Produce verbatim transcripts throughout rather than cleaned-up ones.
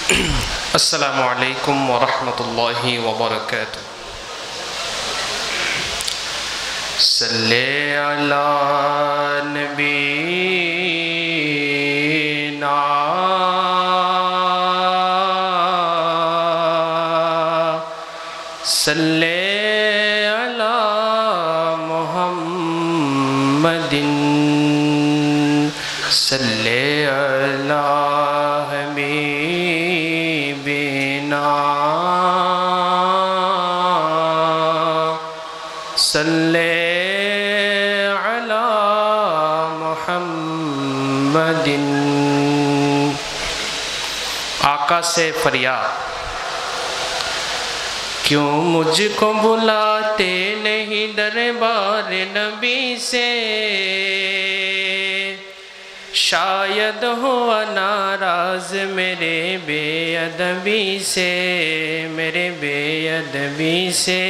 السلام علیکم ورحمۃ اللہ وبرکاتہ۔ صلی علی نبینا صلی علی محمد صلی علی صلی علی محمد۔ آقا سے فریاد، کیوں مجھ کو بلاتے نہیں دربار نبی سے؟ شاید ہوا ناراض میرے بے ادبی سے، میرے بے ادبی سے۔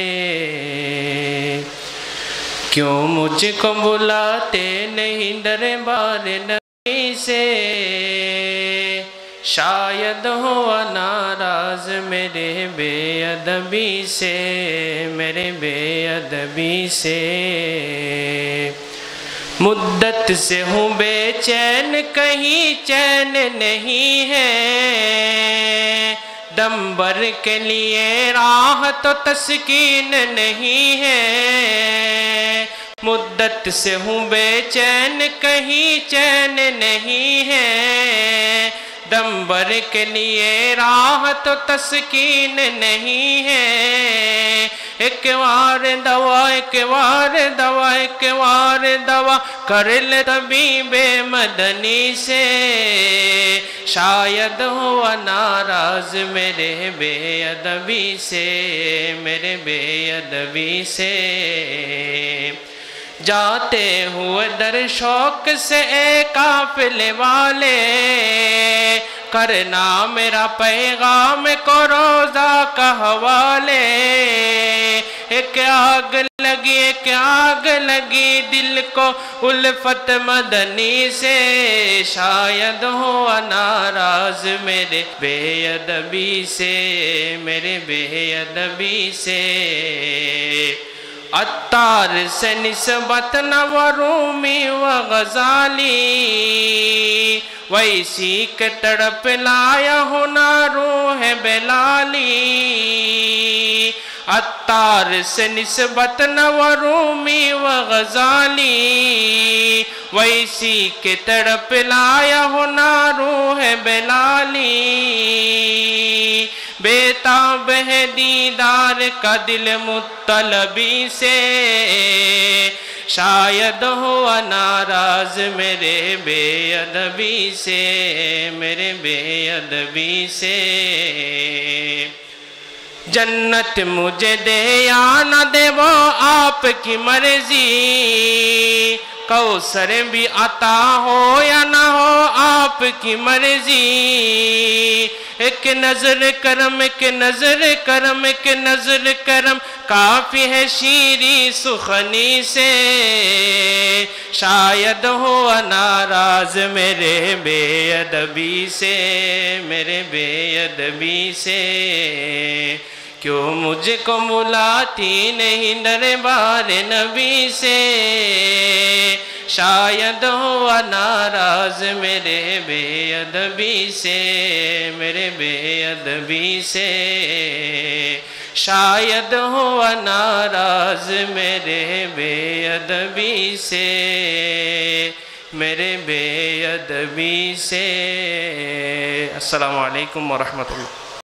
کیوں مجھ کو بلاتے نہیں دربار نبی سے؟ شاید ہوا ناراض میرے بے ادبی سے، میرے بے ادبی سے۔ مدت سے ہوں بے چین، کہیں چین نہیں ہے، دم بھر کے لیے راہ تو تسکین نہیں ہے۔ مدت سے ہوں بے چین، کہیں چین نہیں ہے، دم بھر کے لیے راہ تو تسکین نہیں ہے۔ ایک وار دوا، ایک وار دوا، ایک وار دوا کر لے طبیب مدنی سے۔ شاید ہوا ناراض میرے بے ادبی سے، میرے بے ادبی سے۔ جاتے ہوئے در شوق سے اے قافلے والے، کرنا میرا پیغام کو روزہ کا حوالے۔ ایک آگ لگی، ایک آگ لگی دل کو الفت مدنی سے۔ شاید ہوا ناراض میرے بے ادبی سے، میرے بے ادبی سے۔ عطار سے نسبت نہ و رومی و غزالی، ویسی کہ تڑپ لایا ہونا روح بلالی۔ عطار سے نسبت نہ و رومی و غزالی، ویسی کہ تڑپ لایا ہونا روح بلالی۔ بیتاب ہے دیدار کا دل مطلبی سے، شاید ہوا ناراض میرے بے ادبی سے، میرے بے ادبی سے۔ جنت مجھے دے یا نہ دے وہ آپ کی مرضی، کوثر بھی عطا ہو یا نہ ہو آپ کی مرضی۔ ایک نظر کرم، ایک نظر کرم، ایک نظر کرم کافی ہے شیریں سخنی سے۔ شاید ہوا ناراض میرے بے ادبی سے، میرے بے ادبی سے۔ کیوں مجھ کو بلاتی نہیں دربار نبی سے؟ شاید ہوا ناراض میرے بے ادبی سے، میرے بے ادبی سے۔ شاید ہوا ناراض میرے بے ادبی سے، میرے بے ادبی سے۔ السلام علیکم ورحمۃ اللہ۔